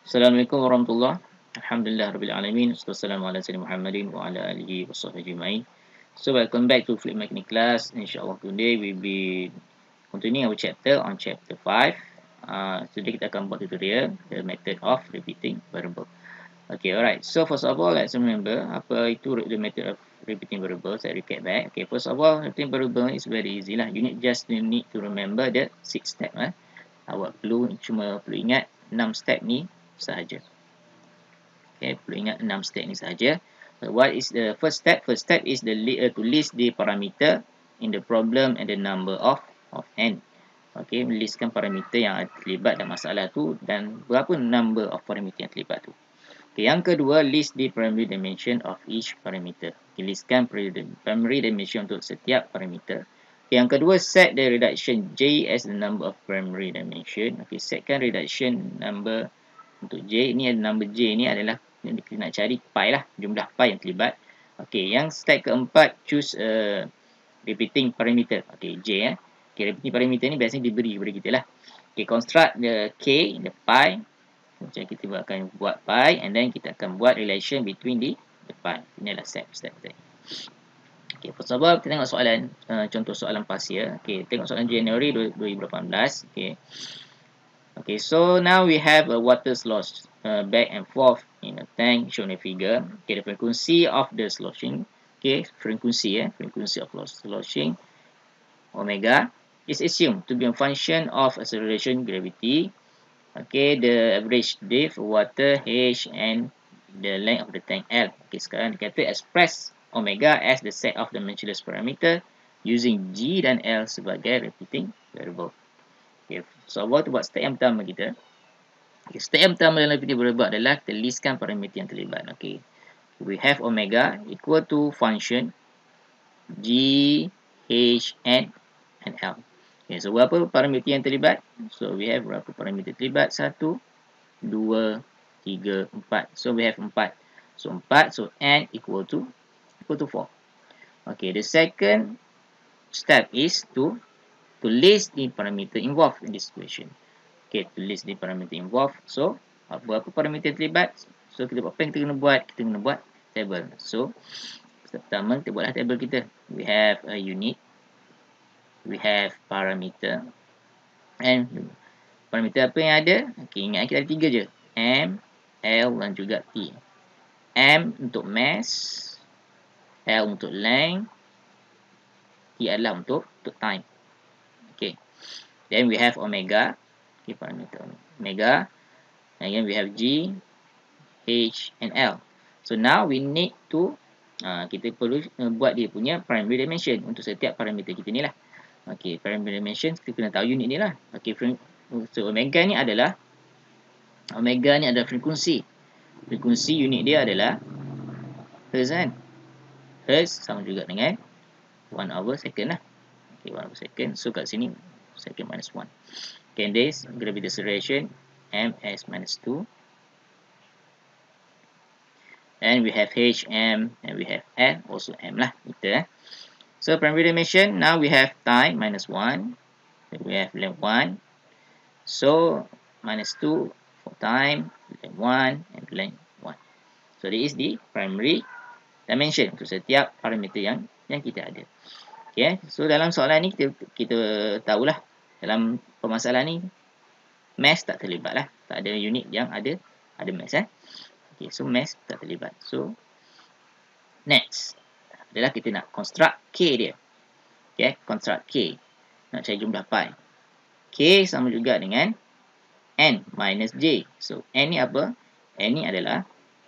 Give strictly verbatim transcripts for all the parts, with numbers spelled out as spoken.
Assalamualaikum warahmatullahi Alhamdulillah Rabbil Alamin. Wassalamu ala sayyidina Muhammadin wa ala alihi wa sahbihi ajma'in. So welcome back to Fluid Mechanics class. Inshallah today we will be continuing our chapter on chapter five. Uh, today kita akan buat tutorial the method of repeating variable. Okay, alright. So first of all, let's remember apa itu the method of repeating variable. Saya recap back. Okay, first of all, repeating variable is very easy lah. You need just you need to remember the six step. Eh. Awak perlu cuma perlu ingat enam step ni sahaja. Okay, perlu ingat enam step ni sahaja. What is the first step? First step is the uh, to list the parameter in the problem and the number of of n. Okay, listkan parameter yang terlibat dalam masalah tu dan berapa number of parameter yang terlibat tu. Okay, yang kedua, list the primary dimension of each parameter. Okay, listkan primary dimension untuk setiap parameter. Okay, yang kedua, set the reduction J as the number of primary dimension. Okay, setkan reduction number untuk J. Ini ada number J ni adalah kita nak cari pi lah, jumlah pi yang terlibat. Okay, yang step keempat, choose a repeating parameter. Okay, J eh. Okay, repeating parameter ni biasanya diberi kepada kita lah. Okay, construct the K, the pi. Macam kita akan buat pi and then kita akan buat relation between the, the pi. Ini adalah step step tadi. Okay, first of all kita tengok soalan uh, contoh soalan pasir. Okay, tengok soalan Januari dua ribu lapan belas. Okay. Okay, so now we have a water slosh uh, back and forth in a tank shown in the figure. Okay, the frequency of the sloshing. Okay, frequency eh, frequency of sloshing omega is assumed to be a function of acceleration gravity. Okay, the average depth of water H and the length of the tank L. Okay, sekarang kita express omega as the set of dimensionless parameter using G dan L sebagai repeating variable. Okay, so what buat step yang pertama kita. Okay, step yang pertama dalam repeating variable adalah kita listkan parameter yang terlibat. Okay, we have omega equal to function G, H, and, and L. Okay, so berapa parameter yang terlibat? So we have berapa parameter terlibat? Satu, dua, tiga, empat. So we have empat. So empat. So n equal to equal to four. Okay, the second step is to to list the parameter involved in this equation. Okay, to list the parameter involved. So berapa parameter terlibat? So kita buat apa yang kita kena buat? Kita kena buat table. So step pertama kita buatlah table kita. We have a unit. We have parameter and parameter apa yang ada? Okay, ingat kita ada tiga je, M, L dan juga T. M untuk mass, L untuk length, T adalah untuk untuk time. Okay, then we have omega. Okay, parameter omega, and then we have G, H and L. So now we need to uh, kita perlu uh, buat dia punya primary dimension untuk setiap parameter kita ni lah. Okay, primary dimension kita kena tahu unit ni lah. Okay, so omega ni adalah omega ni adalah frekuensi. Frekuensi unit dia adalah hertz kan. Hertz sama juga dengan one over second lah. Okay, one over second. So kat sini second minus one. Okay, and this gravity acceleration m s minus two. And we have H, M, and we have L, also M lah. Kita eh. So primary dimension, now we have time minus one, we have length one, so minus two for time, length one, and length one. So this is the primary dimension untuk setiap parameter yang yang kita ada. Okay, so dalam soalan ni kita kita tahulah dalam permasalahan ni mass tak terlibat lah, tak ada unit yang ada ada mass eh. Okay, so mass tak terlibat. So next adalah kita nak construct K dia. Okay, construct K. Nak cari jumlah pi. K sama juga dengan N minus J. So, N ni apa? N ni adalah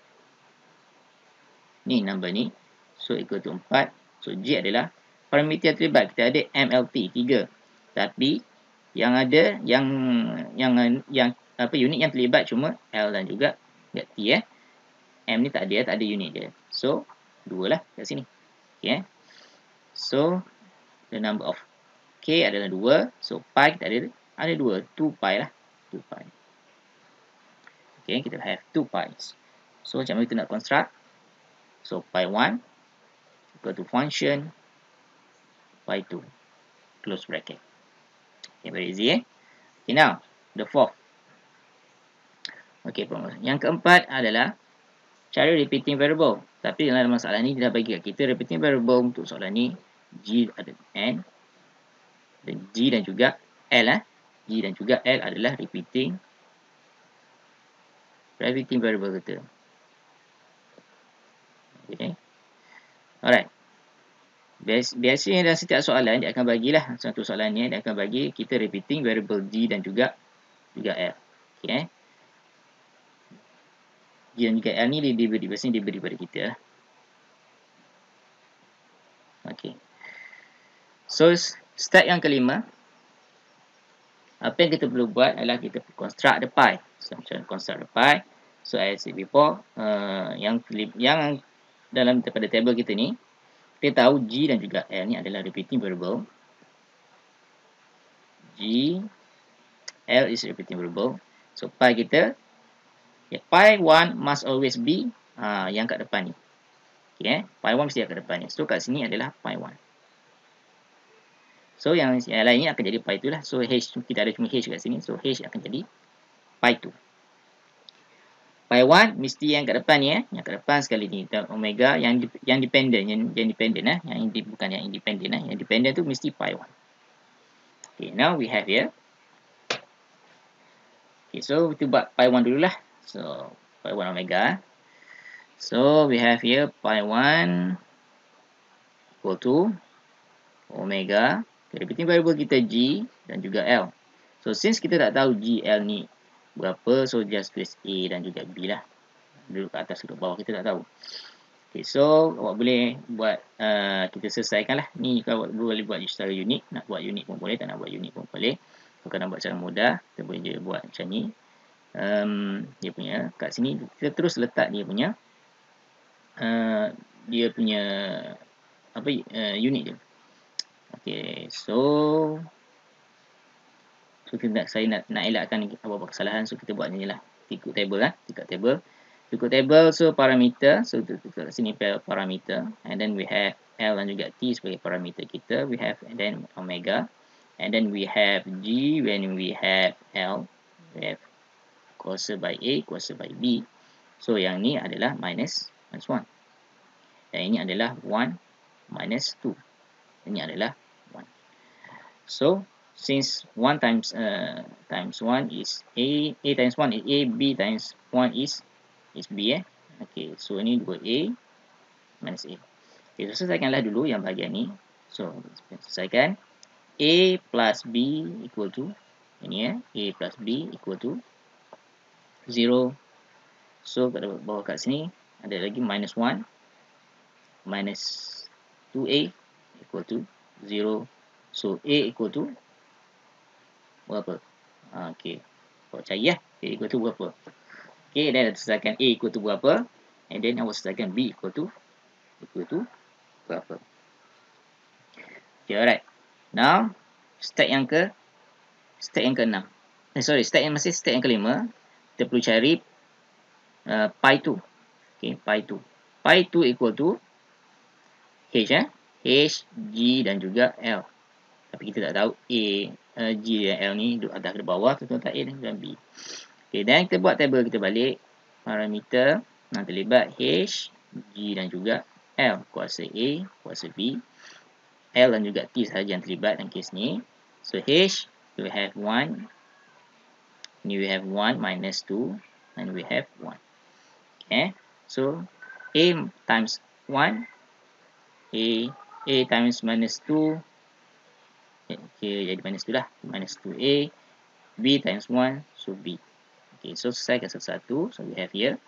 ni number ni. So, equal to empat. So, J adalah parameter yang terlibat. Kita ada M L T, tiga. Tapi, yang ada, yang yang yang apa unit yang terlibat cuma L dan juga T eh. M ni tak ada, tak ada unit dia. So, dua lah kat sini. Okay. So, the number of K adalah dua. So, pi kita ada ada dua. two pi lah. two pi. Okay, kita have two pi's. So, macam mana kita nak construct? So, pi one equal to function pi two. Close bracket. Okay, very easy eh. Okay, now, the fourth. Okey, yang keempat adalah cara repeating variable. Tapi dalam masalah ni dia dah bagi kita repeating variable untuk soalan ni G ada N dan G dan juga L eh. G dan juga L adalah repeating repeating variable kita. Okay. Alright. Bias, biasanya dalam setiap soalan dia akan bagilah satu soalan ni dia akan bagi kita repeating variable G dan juga juga L. Okey eh. G dan juga L ni dia diberi biasanya diberi pada kita. Okey. So step yang kelima, apa yang kita perlu buat adalah kita construct the pi. So macam construct the pi. So as I said before, uh, yang yang dalam pada table kita ni kita tahu G dan juga L ni adalah repeating variable. G, L is repeating variable. So pi kita, yeah, pi one must always be uh, yang kat depan ni. Okay, eh? pi one mesti kat depan ni. So kat sini adalah pi one. So yang, yang lainnya akan jadi pi two lah. So H kita ada cuma H kat sini. So H akan jadi pi two. pi one mesti yang kat depan ni eh. Yang kat depan sekali ni omega yang yang dependent yang yang dependent eh. Yang indi, bukan yang independent eh. Yang dependent tu mesti pi one. Okay, now we have here. Okay, so kita buat pi one dululah. So pi one omega. So we have here pi one equal to omega. Okay, repeating variable kita G dan juga L. So since kita tak tahu G, L ni berapa, so just tulis A dan juga B lah. Duduk kat atas, duduk bawah, kita tak tahu. Okay, so awak boleh buat, uh, kita selesaikan lah. Ni kalau awak boleh buat secara unik. Nak buat unik pun boleh, tak nak buat unik pun boleh. Kalau nak buat secara mudah, kita boleh je buat macam ni. Um, dia punya, kat sini, kita terus letak dia punya, uh, dia punya, apa, uh, unit dia. Okay, so, so kita nak, saya nak, nak elakkan apa-apa kesalahan, so kita buat ni lah. Ikut table lah, ikut table. Ikut table, so parameter, so kita kat sini parameter, and then we have L dan juga T sebagai parameter kita, we have and then omega, and then we have G when we have L, we have kuasa by A, kuasa by B, so yang ni adalah minus, minus one, dan ini adalah one minus two, ini adalah one. So, since one times uh, times one is A, A times one is A, B times one is is B eh. Okay, so ini dua A minus A. Okay, so selesaikanlah dulu yang bahagian ni. So, selesaikan. A plus B equal to, ini eh, A plus B equal to zero. So, pada bawah kat sini, ada lagi minus one. Minus two A equal to zero. So, A equal to berapa? Ha, okay. Awak cari lah. A equal to berapa? Okay, then selesaikan A equal to berapa. And then awak selesaikan B equal to equal to berapa. Okay, alright. Now, step yang ke step yang ke-enam. Eh, sorry, step yang masih step yang kelima. Kita perlu cari uh, pi two. Okay, pi two. Pi two equal to H eh. H, G dan juga L. Tapi kita tak tahu A, uh, G dan L ni duduk atas ke bawah, kita letak A dan B. Okay, dan kita buat table kita balik. Parameter yang terlibat H, G dan juga L. Kuasa A, kuasa B. L dan juga T sahaja yang terlibat dalam kes ni. So H, we have one. Ni we have one minus two. And we have one. Okay, so A times one. A, A times minus two. Okay, jadi minus two lah. Minus two A. B times one. So B. Okay, so selesaikan satu-satu. So we have here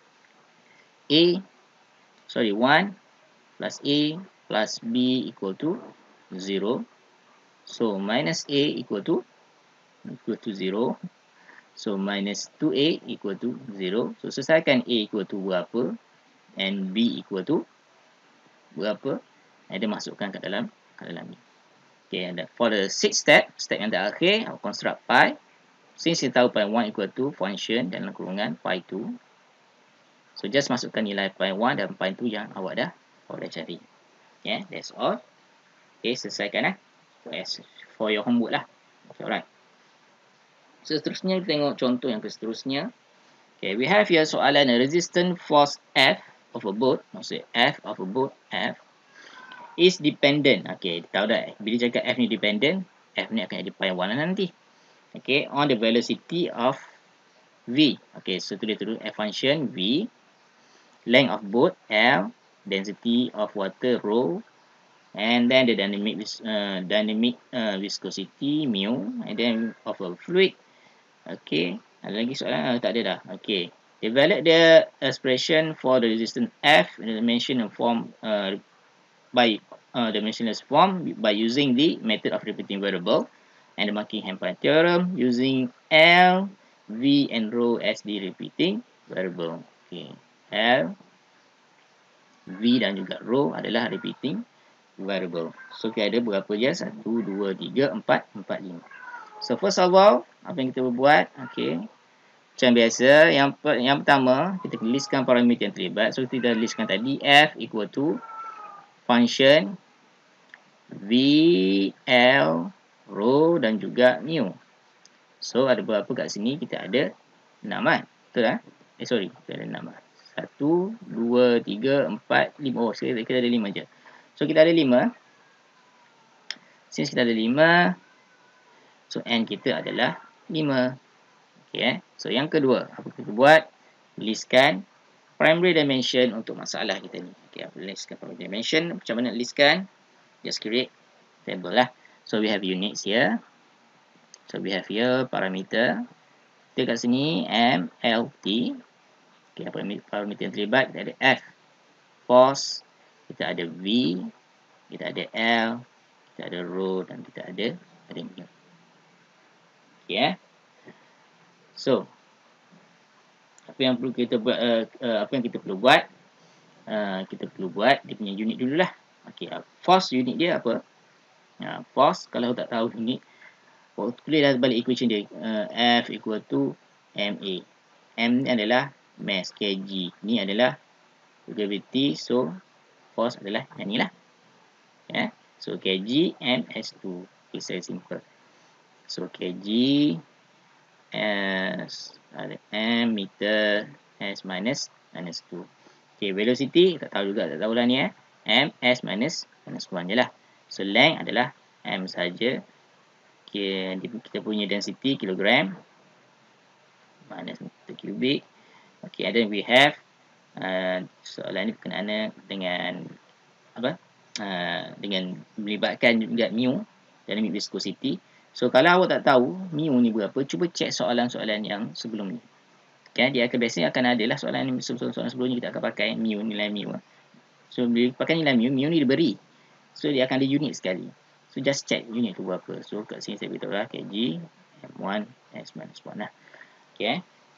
A, sorry, one plus A plus B equal to zero. So minus A equal to equal to zero. So minus two A equal to zero. So selesaikan A equal to berapa and B equal to berapa. And then masukkan ke dalam ke dalam ni. Okay, and for the sixth step, step yang terakhir, I'll construct pi. Since kita tahu pi one equal to function dalam kurungan pi two. So just masukkan nilai pi one dan pi two yang awak dah awak dah cari. Yeah, that's all. Okay, selesaikan eh. As for your homework lah. Okay, alright. So, seterusnya kita tengok contoh yang seterusnya. Okay, we have here soalan a resistant force F of a boat, maksud F of a boat F is dependent. Okay, tahu dah bila cakap F ni dependent, F ni akan jadi pi one nanti. Okay, on the velocity of V. Okay, so tulis dulu F function V, length of boat L, density of water rho, and then the dynamic uh, dynamic uh, viscosity mu, and then of a fluid. Okay, ada lagi soalan? Uh, tak ada dah. Okay, develop the expression for the resistance F in the dimension form uh, by uh, dimensionless form by using the method of repeating variable and the Buckingham theorem using L, V, and rho as the repeating variable. Okay, L, V dan juga rho adalah repeating variable. So kita ada berapa je? satu, dua, tiga, empat, empat, lima. So first of all, apa yang kita buat? Okay, macam biasa, yang yang pertama kita listkan parameter yang terlibat. So kita dah listkan tadi F equal to function V, L, rho dan juga mu. So ada berapa kat sini? Kita ada enam kan? Betul tak? Eh sorry, kita ada enam. satu, dua, tiga, empat, lima. Oh, kita ada lima je. So kita ada lima. Since kita ada lima, so n kita adalah lima. Okay, eh? So yang kedua, apa kita buat? Listkan primary dimension untuk masalah kita ni. Okay, apa listkan primary dimension? Macam mana listkan? Just create table lah. So we have units here. So we have here parameter. Kita kat sini M, L, T. Okay, parameter yang terlibat, kita ada F, force, kita ada V, kita ada L, kita ada rho dan kita ada ada mu. Okay, eh? So apa yang perlu kita buat, uh, uh, apa yang kita perlu buat? Uh, kita perlu buat dia punya unit dululah. Okay, uh, force unit dia apa? Uh, force kalau tak tahu unit, oh, tulislah balik equation dia. Uh, F equal to M A. M ni adalah mass, kg. Ni adalah gravity, so force adalah yang ni lah. Yeah. So kg M S two. It's very simple. So kg S ada M meter S minus minus two. Okay, velocity tak tahu juga, tak tahulah ni eh. M S minus minus one je lah. So length adalah M saja. Okay, kita punya density kilogram minus meter kubik. Okay, and then we have uh, soalan ni berkenaan dengan apa? Uh, dengan melibatkan juga mu, dynamic viscosity. So kalau awak tak tahu mu ni berapa, cuba cek soalan-soalan yang sebelum ni. Okay, dia akan biasanya akan ada lah soalan ni, soalan sebelum ni kita akan pakai mu, nilai mu. So bila pakai nilai mu, mu ni diberi. So dia akan ada unit sekali. So just check unit tu berapa. So kat sini saya beritahu lah kg M one S minus one lah. Okay.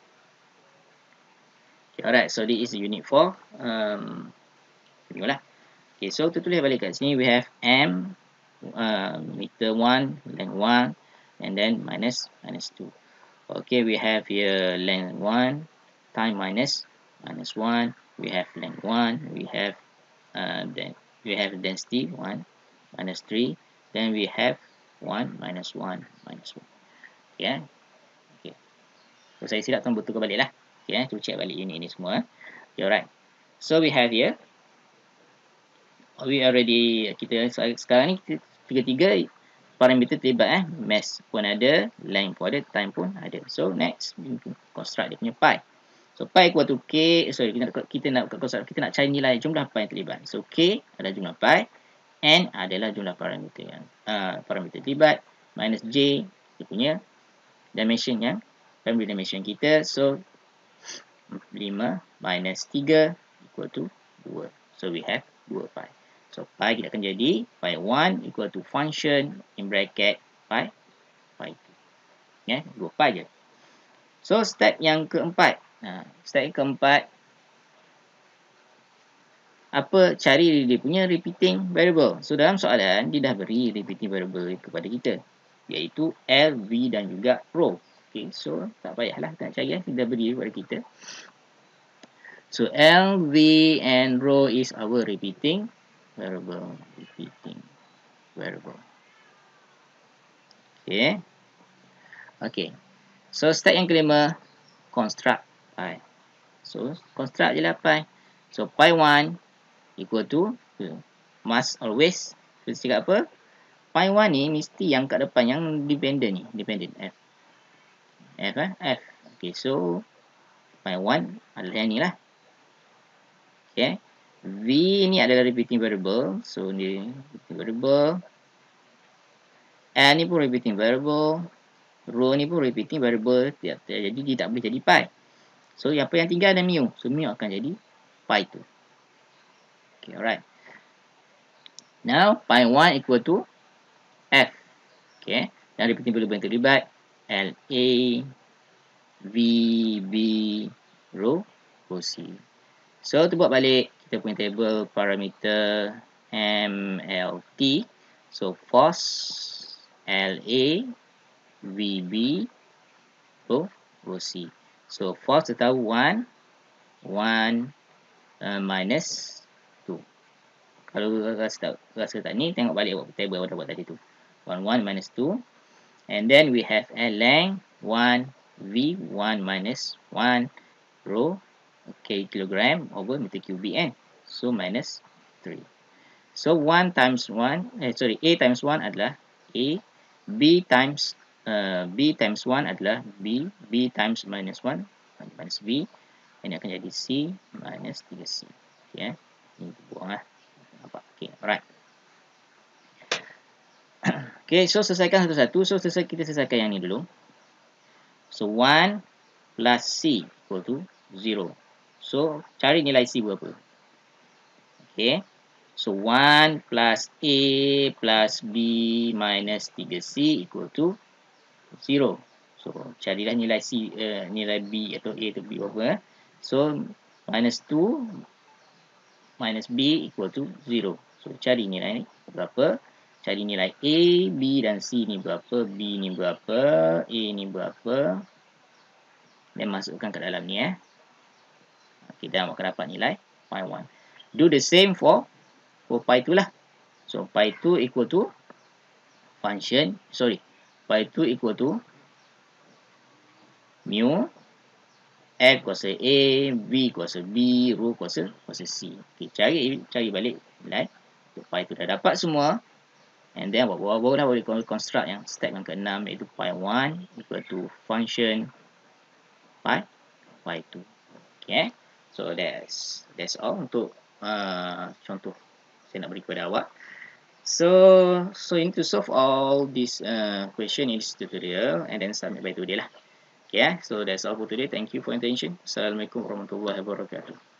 Okay, alright. So this is the unit for um mu lah. Okay, so kita tulis balik kat sini we have M uh, meter one, length one, and then minus minus two. Okay, we have here length one time minus minus one. We have length one. We have uh, then we have density one minus three. Then we have one minus one minus one. Okay, okay. So saya silap tuan betulkan balik lah. Okay, tu check balik unit ni semua. Okay, alright. So we have here. We already kita sekarang ni tiga-tiga parameter terlibat eh. Mass pun ada, length pun ada, time pun ada. So next construct dia punya pi. So pi equal to k, sorry kita nak kita nak construct, kita nak cari nilai jumlah pi yang terlibat. So k adalah jumlah pi, n adalah jumlah parameter yang uh, parameter terlibat, minus j dia punya dimension yang primary dimension kita. So lima minus tiga equal to dua. So we have dua pi. So pi kita akan jadi pi one equal to function in bracket pi pi two. Ya, dua pi je. So step yang keempat. Nah, step yang keempat, apa, cari dia punya repeating variable. So dalam soalan dia dah beri repeating variable kepada kita, iaitu L, V dan juga rho. Okay, so tak payahlah kita nak cari, dia dah beri kepada kita. So L, V and rho is our repeating variable. Repeating variable. Okay. Okay. So step yang kelima, construct pi. So construct je lah pi. So pi one equal to, must always, kita cakap apa? pi one ni mesti yang kat depan, yang dependent ni, dependent f. F eh, f. Okay, so pi one adalah yang ni lah. Okay. V ni adalah repeating variable. So ni repeating variable. N ni pun repeating variable. Row ni pun repeating variable. Jadi dia tak boleh jadi pi. So apa yang tinggal ada mu. So mu akan jadi pi tu. Okay, alright. Now pi one equal to f. Okay. Dan repeating variable yang terlibat L A, V, B, row, row C. So tu buat balik kita punya table parameter M L T. So force L A, V B, row, row C. So force kita tahu one, one uh, minus two. Kalau rasa tak, rasa tak ni, tengok balik table yang buat tadi tu. one, one minus two. And then we have L length one, V one minus one, row, okay, kilogram over meter cubic n. So minus three. So one times one, eh sorry, A times one adalah A, B times uh, B times one adalah B, B times minus one minus B. Ini akan jadi C minus three C. Okay, ini buang lah. Nampak? Okay, alright. Okay, so selesaikan satu-satu. So selesai, kita selesaikan yang ni dulu. So one plus C equal to zero. So cari nilai C berapa? Okay. So one plus A plus B minus three C equal to zero. So carilah nilai C, uh, nilai B atau A atau B berapa. So minus two minus B equal to zero. So cari nilai ni berapa. Cari nilai A, B dan C ni berapa, B ni berapa, A ni berapa. Dan masukkan ke dalam ni eh. Okay, dan akan dapat nilai pi one. Do the same for for pi two lah. So pi two equal to function, sorry, pi two equal to mu F kuasa A, B kuasa B, rho kuasa kuasa C. Okay, cari cari balik nilai. So, pi two dah dapat semua. And then baru dah boleh construct yang step yang keenam, iaitu pi one equal to function pi pi two. Okay, so that's that's all untuk uh, contoh saya nak beri kepada awak. So so you need to solve all this uh, question in this tutorial and then submit by today lah. Okay, so that's all for today. Thank you for your attention. Assalamualaikum warahmatullahi wabarakatuh.